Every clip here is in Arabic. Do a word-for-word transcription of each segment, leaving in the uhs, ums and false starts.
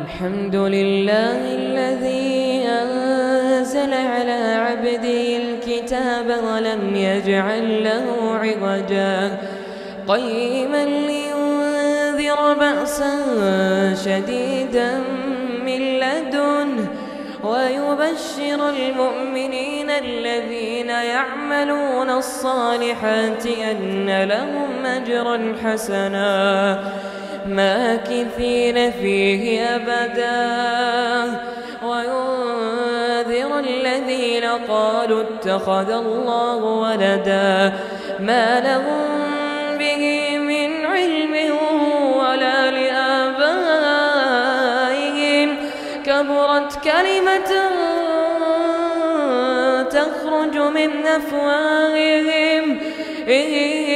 الحمد لله الذي أنزل على عبده الكتاب ولم يجعل له عوجا قيما لينذر بأسا شديدا من لدنه ويبشر المؤمنين الذين يعملون الصالحات أن لهم أجرا حسنا ماكثين فيه أبدا وينذر الذين قالوا اتخذ الله ولدا ما لهم به من علم ولا لآبائهم كبرت كلمة تخرج من أفواههم إن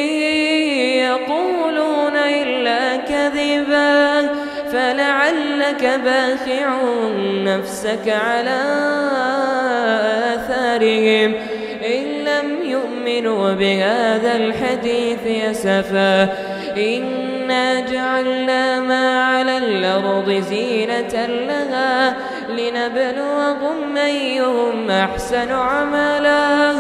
يقولون إلا كذبا فلعلك باخع نفسك على آثارهم إن لم يؤمنوا بهذا الحديث أسفا إنا جعلنا ما على الأرض زينة لها لنبلوهم أيهم أحسن عملا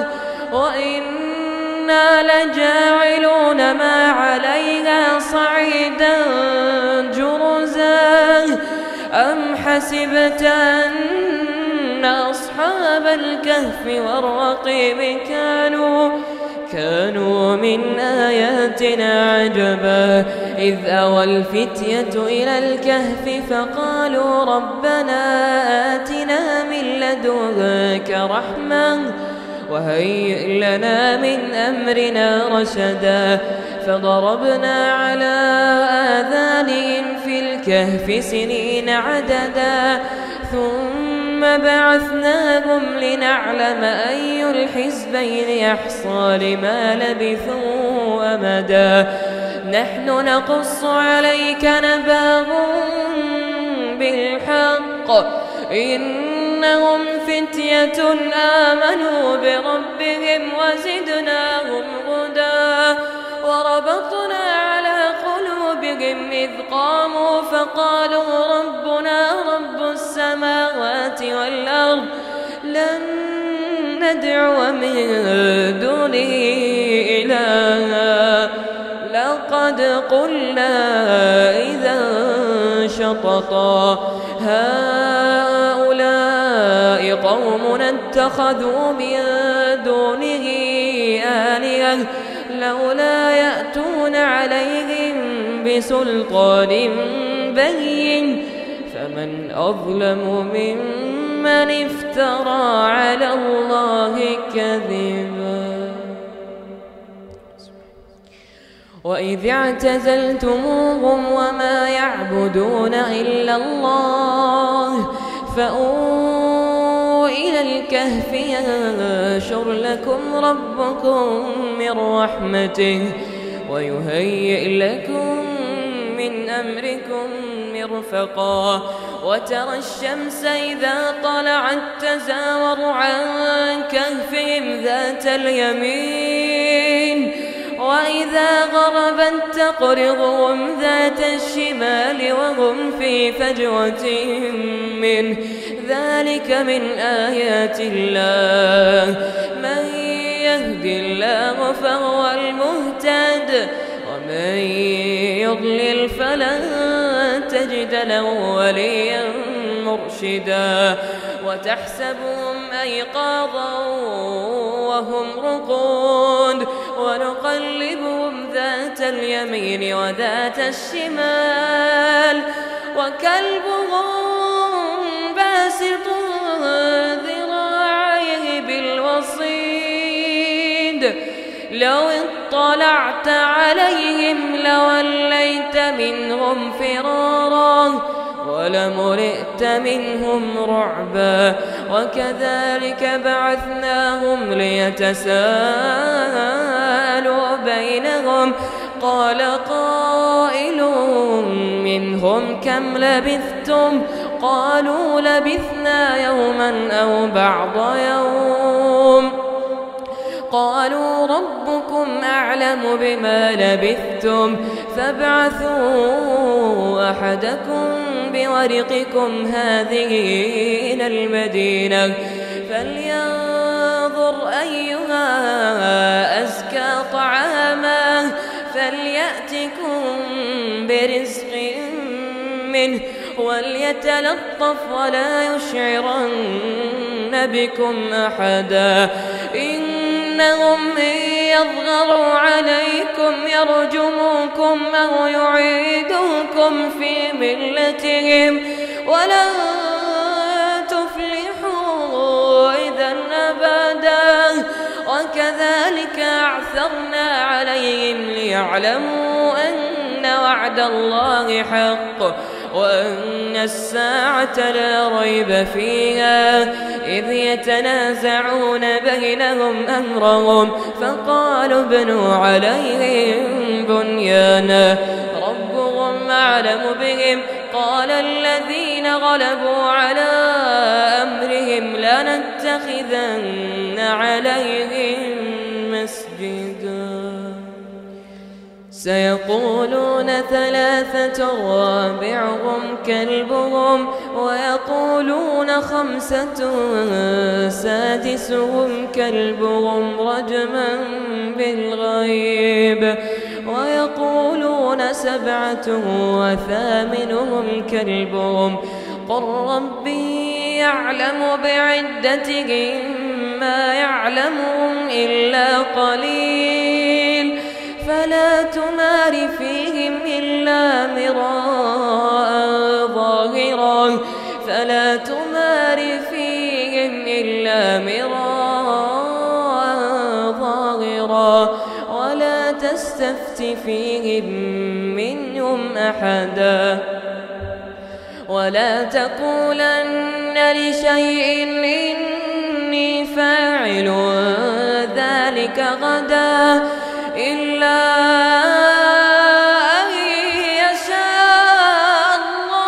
وإنا لجاعلون ما عليها صعيدا جرزا أم حسبت أن أصحاب الكهف والرقيم كانوا كانوا من آياتنا عجبا إذ أوى الفتية إلى الكهف فقالوا ربنا آتنا من لدنك رحمة وهيئ لنا من أمرنا رشدا فضربنا على آذانهم في الكهف سنين عددا ثم بعثناهم لنعلم أي الحزبين أحصى لما لبثوا أمدا نحن نقص عليك نبأهم بالحق إنهم فتية آمنوا بربهم وزدناهم هدى وربطنا على قلوبهم إذ قاموا فقالوا ربنا رب السماوات والأرض لن ندعو من دونه إلها لقد قلنا إذا شططا هؤلاء قومنا اتخذوا من دونه آلهة لولا يأتون عليهم بسلطان بين فمن أظلم ممن افترى على الله كذبا وإذ اعتزلتموهم وما يعبدون إلا الله فأووا إلى الكهف ينشر لكم ربكم من رحمته ويهيئ لكم من أمركم مرفقا وترى الشمس إذا طلعت تزاور عن كهفهم ذات اليمين وإذا غربت تقرضهم ذات الشمال وهم في فجوة منه ذلك من آيات الله من يهد الله فهو المهتد ومن يضلل فلن تجد له وليا مرشدا وتحسبهم أيقاظا وهم رقود ونقلبهم ذات اليمين وذات الشمال وكلبهم باسط ذراعيه بالوصيد لو اطلعت عليهم لوليت منهم فرارا ولملئت منهم رعبا وكذلك بعثناهم ليتساءلوا بينهم قال قائل منهم كم لبثتم قالوا لبثنا يوما أو بعض يوم قالوا ربكم أعلم بما لبثتم فابعثوا أحدكم بورقكم هذه إلى المدينة فلينظر أيها أزكى طعاما فليأتكم برزق منه وليتلطف ولا يشعرن بكم أحدا إنهم إن يظهروا عليكم يرجموكم أو يعيدوكم في ملتهم ولن تفلحوا إذا أبدا وكذلك أعثرنا عليهم ليعلموا أن وعد الله حق وأن الساعة لا ريب فيها إذ يتنازعون بينهم أمرهم فقالوا ابنوا عليهم بنيانا ربهم أعلم بهم قال الذين غلبوا على أمرهم لنتخذن عليهم مسجدا سيقولون ثلاثة رابعهم كلبهم ويقولون خمسة سادسهم كلبهم رجما بالغيب ويقولون سبعة وثامنهم كلبهم قل ربي يعلم بعدتهم ما يعلمهم إلا قليل فلا تمار فيهم إلا مراء ظاهرا فلا تمار فيهم إلا مراء ظاهرا ولا تستفت فيهم منهم أحدا ولا تقولن لشيء إني فاعل ذلك غدا إلا أن يشاء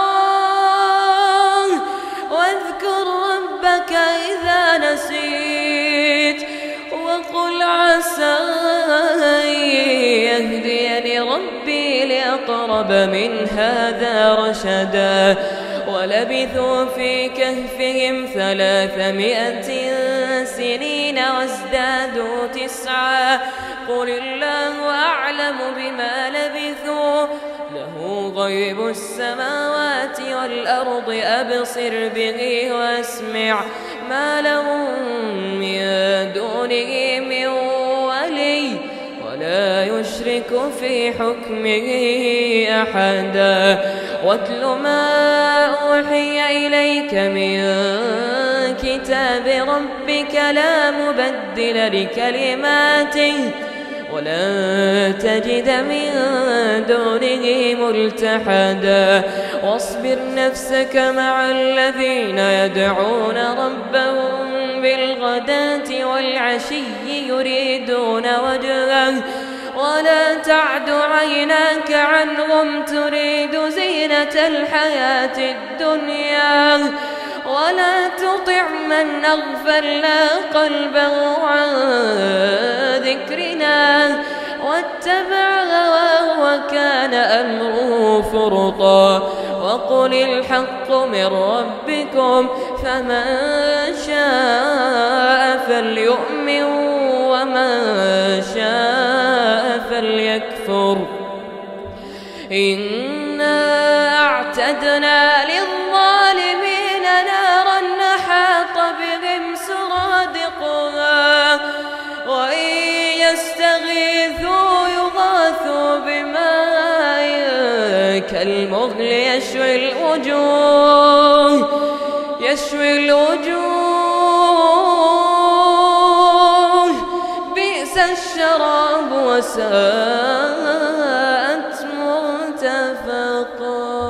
الله واذكر ربك إذا نسيت وقل عسى أن يهديني ربي لأقرب من هذا رشدا ولبثوا في كهفهم ثلاثمائة سنين وازدادوا تسعا قل الله أعلم بما لبثوا له غيب السماوات والأرض أبصر به وأسمع ما لهم من دونه من ولي ولا يشرك في حكمه أحدا واتل ما أوحي إليك من كتاب ربك لا مبدل لكلماته ولا تجد من دونه ملتحدا واصبر نفسك مع الذين يدعون ربهم بالغداة والعشي يريدون وجهه ولا تعد عيناك عنهم تريد زينة الحياة الدنيا ولا تطع من أغفلنا قلبه عن ذكرنا واتبع هواه وكان أمره فرطا وقل الحق من ربكم فمن شاء فليؤمن ومن شاء فليكفر إنا أعتدنا للظالمين نارا أحاط بهم سرادقها وإن يستغيثوا يغاثوا بماء كالمغل يشوي الوجوه يشوي الوجوه بئس الشراب وساءت مرتفقا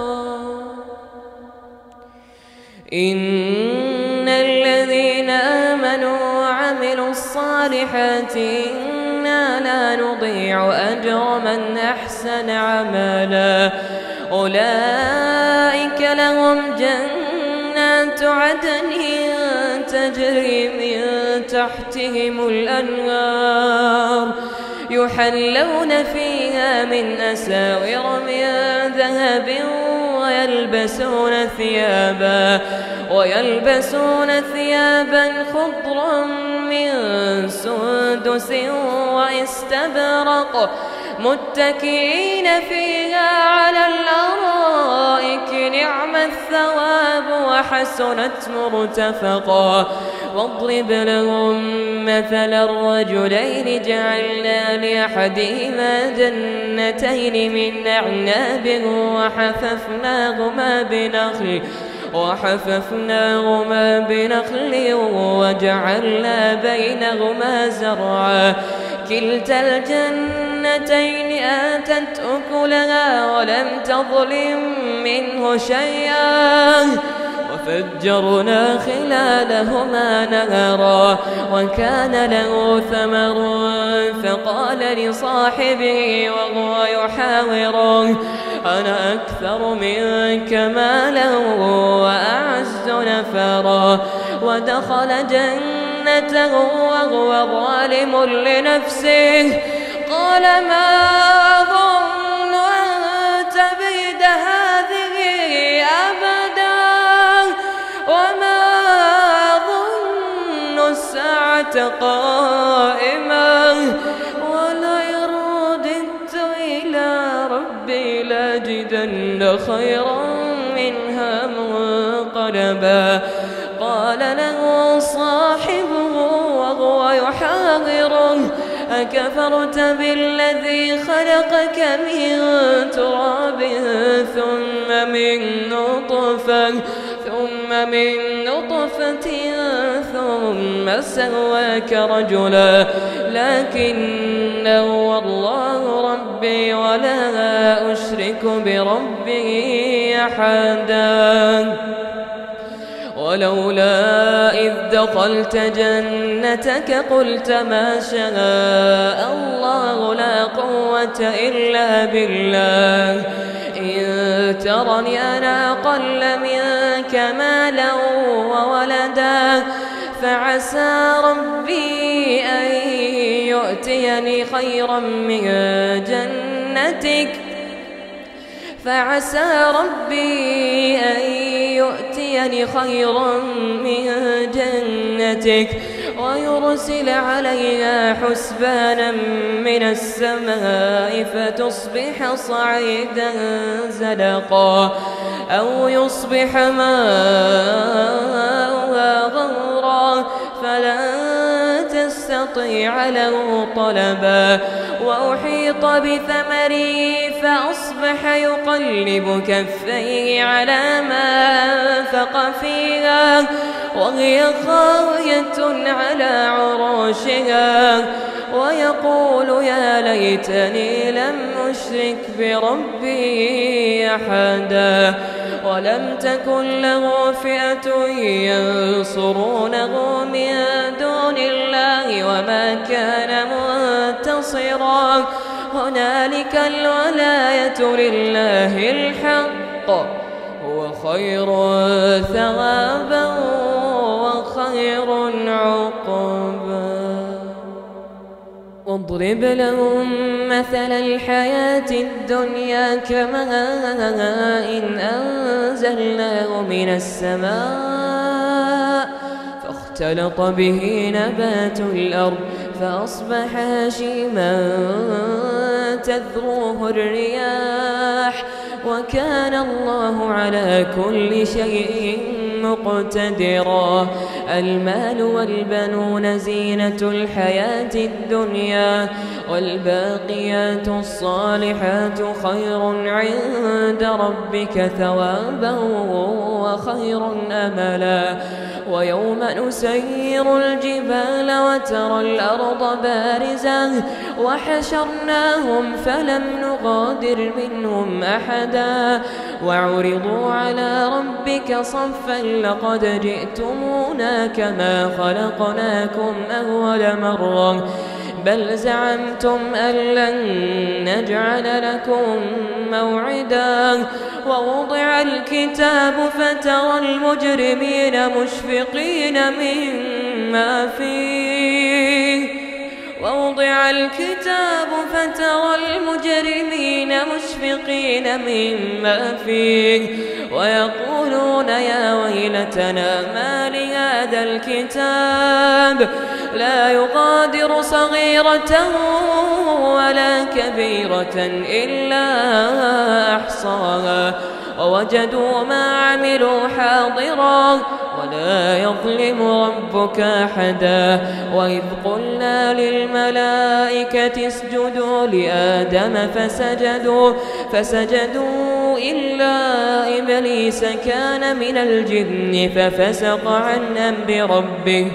إن الذين آمنوا وعملوا الصالحات إنا لا نضيع أجر من أحسن عملا أولئك لهم جنات عدن تجري من تحتهم الأنهار يحلون فيها من أساور من ذهب ويلبسون ثيابا ويلبسون ثيابا خضرا من سندس واستبرق متكئين فيها على الأرائك نعم الثواب وحسنت مرتفقا. واضرب لهم مثل الرجلين جعلنا لأحدهما جنتين من أعناب وحففناهما بنخل وحففناهما بنخل وجعلنا بينهما زرعا كلتا الجنتين آتت أكلها ولم تظلم منه شيئا وفجرنا خلالهما نهرا وكان له ثمر فقال لصاحبه وهو يحاوره أنا أكثر منك مالا وأعز نفرا. ودخل جنته وهو ظالم لنفسه قال ما أظن أن تبيد هذه أبدا وما أظن الساعة قائمة ولئن رددت إلى ربي لأجدن خيرا منها منقلبا. قال له صاحبه وهو يحاوره أكفرت بالذي خلقك من تراب ثم من نطفة ثم من نطفة ثم سواك رجلا لكن هو الله ربي ولا أشرك بربي أحدا. ولولا إذ دخلت جنتك قلت ما شاء الله لا قوة إلا بالله إن ترني أنا أقل منك مالا وولدا فعسى ربي أن يؤتيني خيرا من جنتك فعسى ربي أن يؤتيني خيرا من جنتك ويرسل عليها حسبانا من السماء فتصبح صعيدا زلقا أو يصبح ماؤها غورا فلن تستطيع له طلبا. وأحيط بثمره فأصبح يقلب كفيه على ما أنفق فيها وهي خاوية على عروشها ويقول يا ليتني لم أشرك بربي أحدا. ولم تكن له فئة ينصرونه من دون الله وما كان منتصرا. هنالك الولاية لله الحق هو خير ثوابا وخير عقبا. واضرب لهم مثل الحياة الدنيا كماء أنزلناه من السماء فاختلط به نبات الأرض فأصبح هشيما تذروه الرياح وكان الله على كل شيء مقتدرا. المال والبنون زينة الحياة الدنيا والباقيات الصالحات خير عند ربك ثوابا وخير أملا. ويوم نسير الجبال وترى الأرض بارزة وحشرناهم فلم نغادر منهم أحدا وعرضوا على ربك صفا لقد جئتمونا كما خلقناكم أول مرة بل زعمتم أن لن نجعل لكم موعدا. ووضع الكتاب فترى المجرمين مشفقين مما فيه ووضع الكتاب فترى المجرمين مشفقين مما فيه ويقولون يا ويلتنا ما لهذا الكتاب لا يغادر صغيرة ولا كبيرة إلا أحصاها ووجدوا ما عملوا حاضرا ولا يظلم ربك أحدا. وإذ قلنا للملائكة اسجدوا لآدم فسجدوا فسجدوا إلا إبليس كان من الجن ففسق عن أمر ربه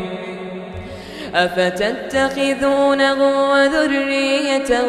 أفتتخذونه وذريته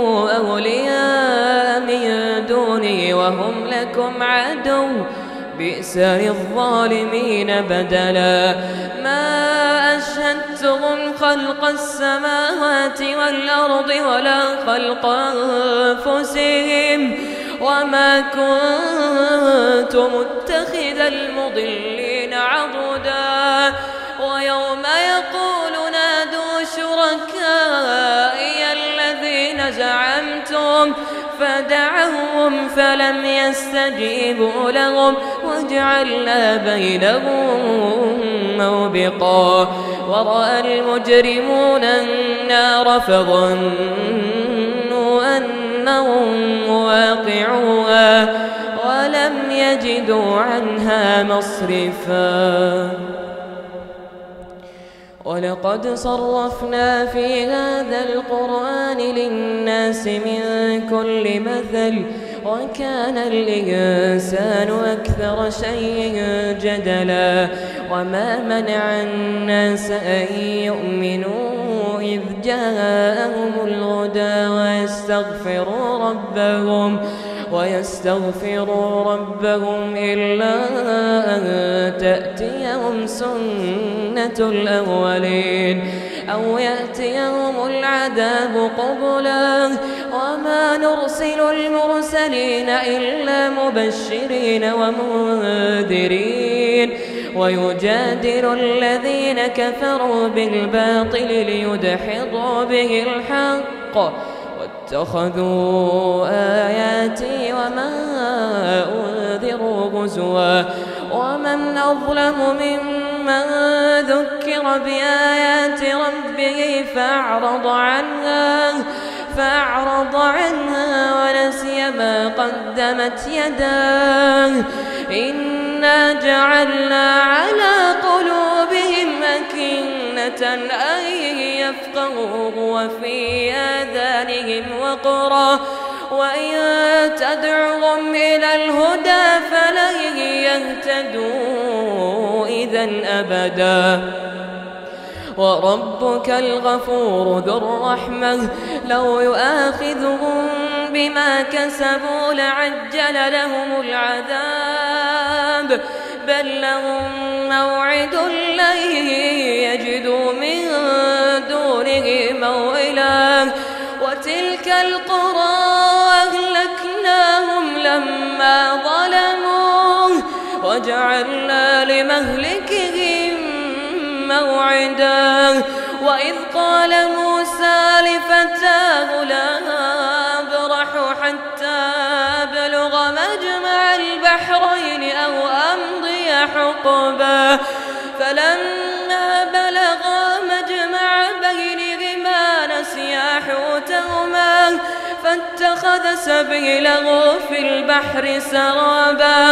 أولياء من دوني وهم لكم عدو بئس للظالمين بدلا. ما أشهدتهم خلق السماوات والأرض ولا خلق أنفسهم وما كنت متخذ المضلين عضدا. ويوم يقول نادوا شركائي الذين زعمتم فدعوهم فلم يستجيبوا لهم وجعلنا بينهم موبقا. ورأى المجرمون النار فظنوا أنهم واقعوها ولم يجدوا عنها مصرفا. ولقد صرفنا في هذا القرآن للناس من كل مثل وكان الإنسان أكثر شيء جدلا. وما منع الناس أن يؤمنوا إذ جاءهم الهدى ويستغفروا ربهم ويستغفروا ربهم إلا أن تأتيهم سنة الأولين أو يأتيهم العذاب قبلا. وما نرسل المرسلين إلا مبشرين ومنذرين ويجادل الذين كفروا بالباطل ليدحضوا به الحق واتخذوا آياتي وما أنذروا هزوا. ومن أظلم ممن ذكر بآيات ربه فأعرض عنها فأعرض عنها ونسي ما قدمت يداه إنا جعلنا على قلوبهم أكنة أن يفقهوه وفي آذانهم وقرا وإن تدعهم إلى الهدى فلن يهتدوا إذن أبدا. وربك الغفور ذو الرحمة لو يؤاخذهم بما كسبوا لعجل لهم العذاب بل لهم موعد لن يجدوا من دونه موئلا. وتلك القرى أهلكناهم لما ظلموا وجعلنا لمهلكهم موعدا. وإذ قال موسى لفتاه لا أبرح حتى أبلغ مجمع البحرين أو أمضي حقبا فلما بلغا مجمع بينهما نسيا حوتهما فاتخذ سبيله في البحر سرابا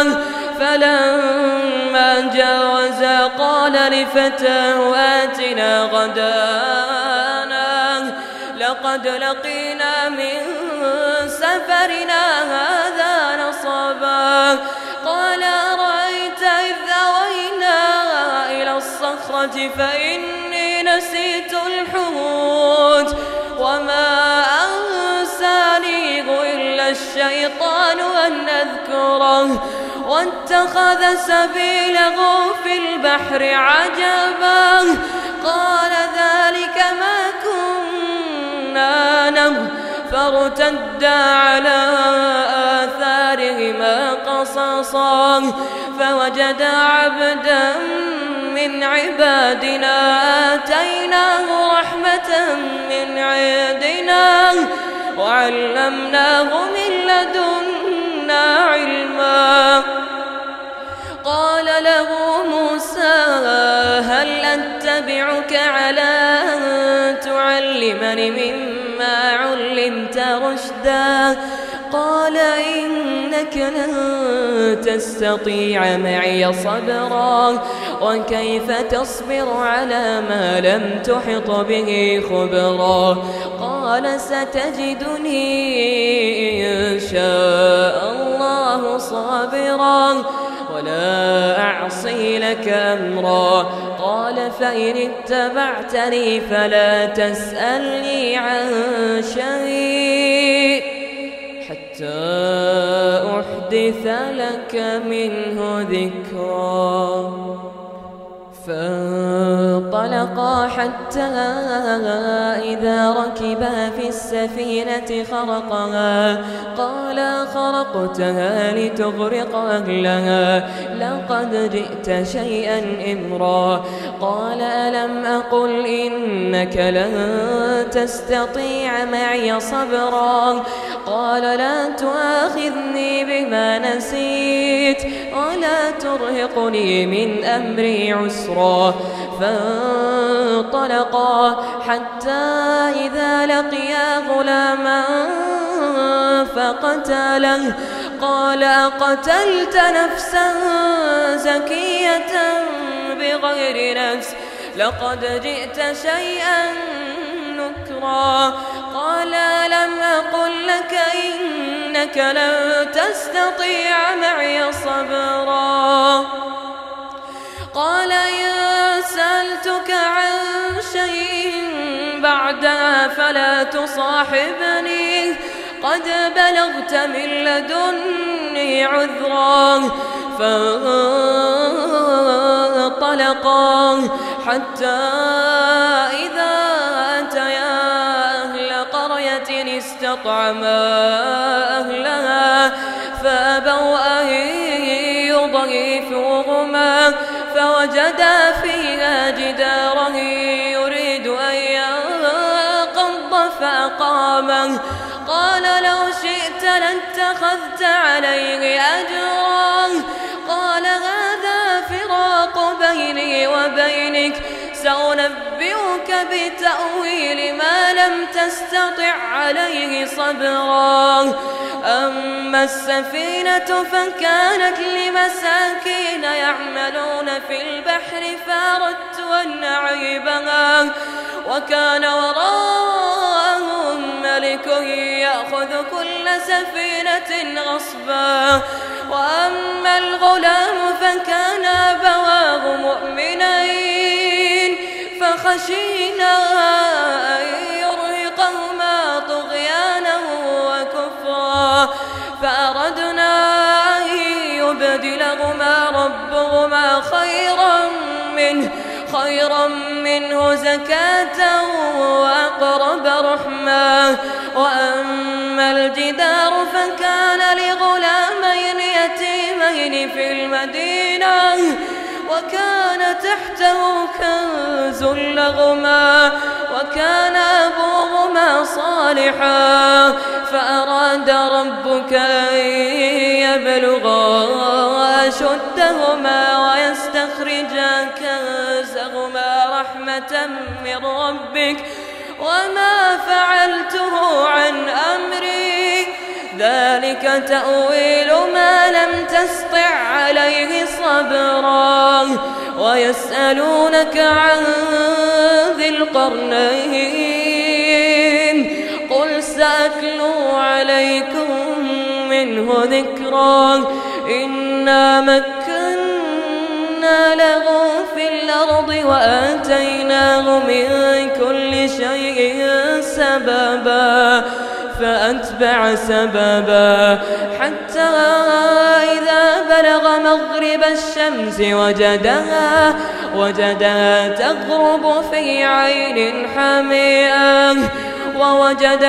فلما جاوزا قال لفتاه آتنا غدانا لقد لقينا من سفرنا هذا نصبا. قال أرأيت إذ أوينا إلى الصخرة فإني نسيت الحوت وما أنسانيه إلا الشيطان أن أذكره واتخذ سبيله في البحر عجبا. قال ذلك ما كنا نبغي فارتدا على آثارهما قصصا فوجدا عبدا من عبادنا آتيناه رحمة من عندنا وعلمناه من لدنا علما. قال له موسى هل أتبعك على أن تعلمني مما علمت رشدا؟ قال إنك لن تستطيع معي صبرا وكيف تصبر على ما لم تحط به خبرا؟ قال ستجدني إن شاء الله صابرا ولا أعصي لك أمرا. قال فإن اتبعتني فلا تسألني عن شيء حتى أحدث لك منه ذكرا. فانطلقا حتى إذا ركبا في السفينة خرقها قال خرقتها لتغرق أهلها لقد جئت شيئا إمرا. قال ألم أقل إنك لن تستطيع معي صبرا؟ قال لا تؤاخذني بما نسيت ولا ترهقني من أمري عسرا. فانطلقا حتى إذا لقيا غلاما فقتله قال أقتلت نفسا زكية بغير نفس لقد جئت شيئا نكرا. قال لم أقل لك إنك لن تستطيع معي صبرا؟ قال إن سألتك عن شيء بعدها فلا تصاحبني قد بلغت من لدني عذرا. فانطلقا حتى إذا أتيا أهل قرية استطعما أهلها فأبوا أن يضيفوهما فوجدا فيها جدارا يريد أن ينقض فأقامه. قال لو شئت لاتخذت عليه أجرا. قال هذا فراق بيني وبينك سأنبئك بتأويل ما لم تستطع عليه صبرا. أما السفينة فكانت لمساكين يعملون في البحر فأردت أن أعيبها وكان وراءهم ملك يأخذ كل سفينة غصبا. وأما الغلام فكان أبواه مؤمنين فخشينا أن يرهقهما طغيانا وكفرا فأردنا أن يبدلهما ربهما خيرا منه خيرا منه زكاة وأقرب رحما. وأما الجدار فكان لغلامين يتيمين في المدينة وكان تحته كنز لهما وكان أبوهما صالحا فأراد ربك أن يبلغا أشدهما ويستخرجا كنزهما رحمة من ربك وما فعلته عن أمري ذلك تأويل ما لم تسطع عليه صبرا. ويسألونك عن ذي القرنين قل سأتلو عليكم منه ذكرا. إنا مكنا له في الأرض وآتيناه من كل شيء سببا فأتبع سببا حتى إذا بلغ مغرب الشمس وجدها وجدها تغرب في عين حمئة ووجد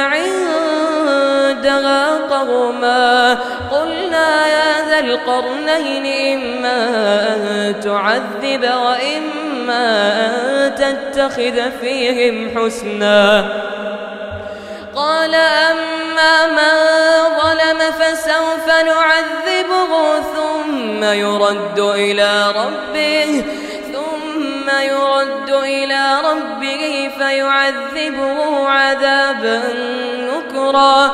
عندها قوما قلنا يا ذا القرنين إما أن تعذب وإما إما أن تتخذ فيهم حسنا. قال أما من ظلم فسوف نعذبه ثم يرد إلى ربه ثم يرد إلى ربه فيعذبه عذابا نكرا.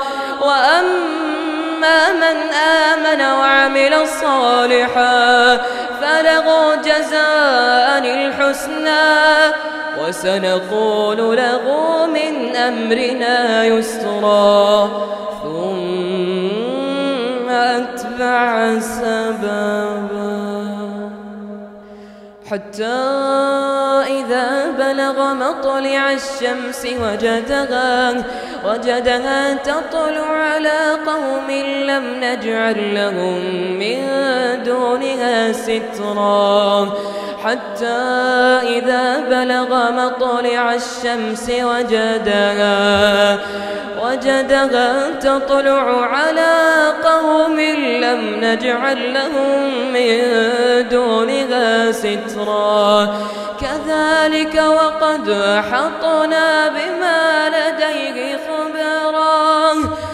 وأما من آمن وعمل صالحا فله جزاء الحسنى وسنقول له من أمرنا يسرا. ثم أتبع سببا حتى إذا بلغ مطلع الشمس وجدها, وجدها تطلع على قوم لم نجعل لهم من دونها سترا. حتى إذا بلغ مطلع الشمس وجدها, وجدها تطلع على قوم لم نجعل لهم من دونها سترا. كذلك وقد أحطنا بما لديه خبرا.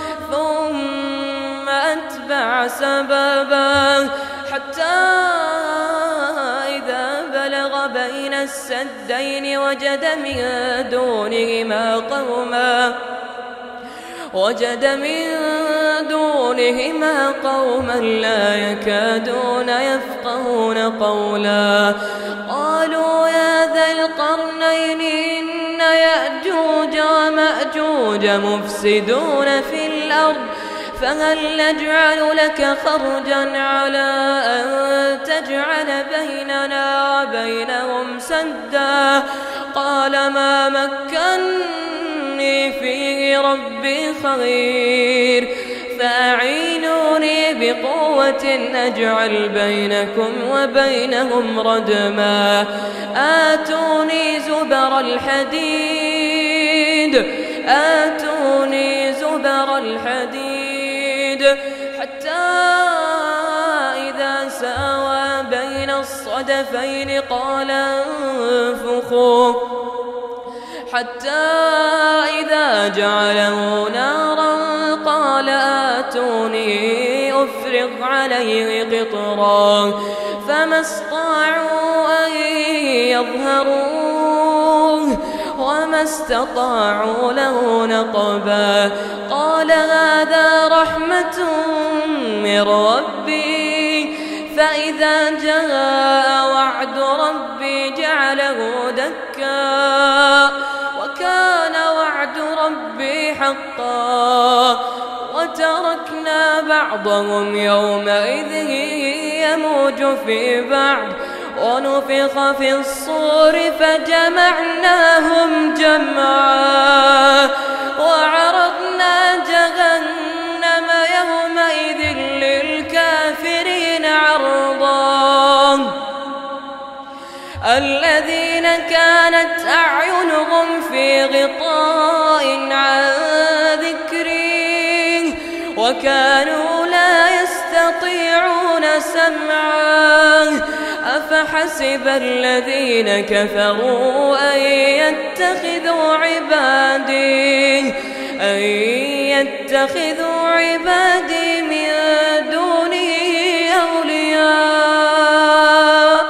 ثم أتبع سببا حتى إذا بلغ بين السدين وجد من دونهما قوما وجد من دونهما قوما لا يكادون يفقهون قولا. قالوا يا ذا القرنين إن يأجوج ومأجوج مفسدون في الأرض فهل نجعل لك خرجا على أن تجعل بيننا وبينهم سدا. قال ما مكني فيه ربي خير فأعينوني بقوة أجعل بينكم وبينهم ردما. آتوني زبر الحديد آتوني زبر الحديد حتى إذا ساوى بين الصدفين قال انفخوا حتى إذا جعله نارا قال آتوني أفرغ عليه قطرا. فما استطاعوا أن يظهروه وما استطاعوا له نقبا. قال هذا رحمة من ربي فإذا جاء وعد ربي جعله دكا وكان وعد ربي حقا. وتركنا بعضهم يومئذ يموج في بعض ونفخ في الصور فجمعناهم جمعا وعرضنا جهنم يومئذ للكافرين عرضا. الذين كانت أعينهم في غطاء عن ذكري وكانوا لا يستطيعون سمعا. أفحسب الذين كفروا أن يتخذوا عبادي أن يتخذوا عبادي من دوني أولياء.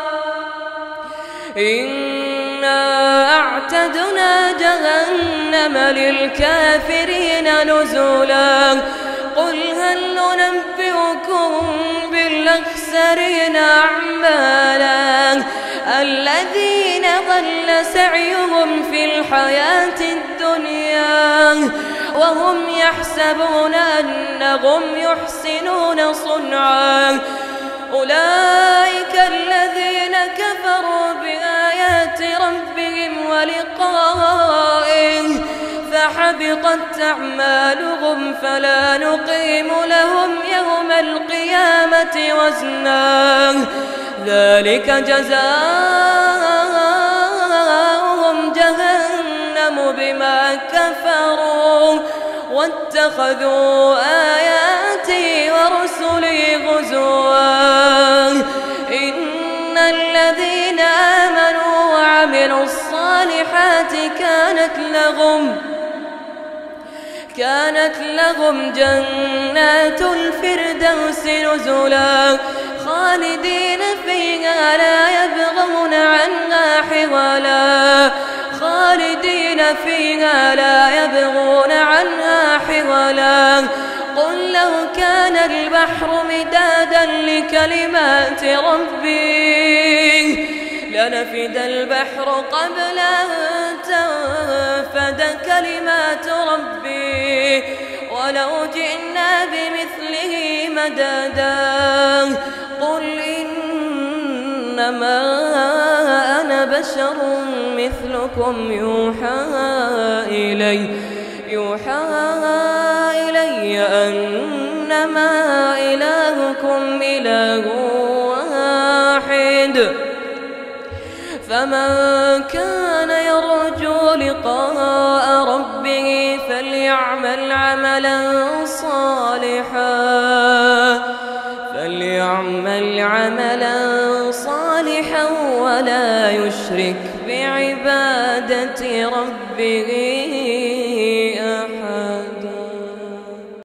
إنا أعتدنا جهنم للكافرين نزلا. قل هل ننبئكم بالأخسرين أعمالا الذين ضل سعيهم في الحياة الدنيا وهم يحسبون أنهم يحسنون صنعا. أولئك الذين كفروا بآيات ربهم ولقائه فحبطت أعمالهم فلا نقيم لهم يوم القيامة وزنا. ذلك جزاؤهم جهنم بما كفروا واتخذوا آياتي ورسلي هزوا. إن الذين آمنوا وعملوا الصالحات كانت لهم كانت لهم جنات الفردوس نزلا خالدين فيها لا يبغون عنها حولا خالدين فيها لا يبغون عنها حولا قل لو كان البحر مدادا لكلمات ربي لنفد البحر قبل أن تنفد كلمات ربي ولو جئنا بمثله مددا قل إنما أنا بشر مثلكم يوحى إلي يوحى إلي أنما إلهكم إله واحد فمن كان يرجو لقاء ربه فليعمل عملا صالحا فليعمل عملا صالحا ولا يشرك بعبادة ربه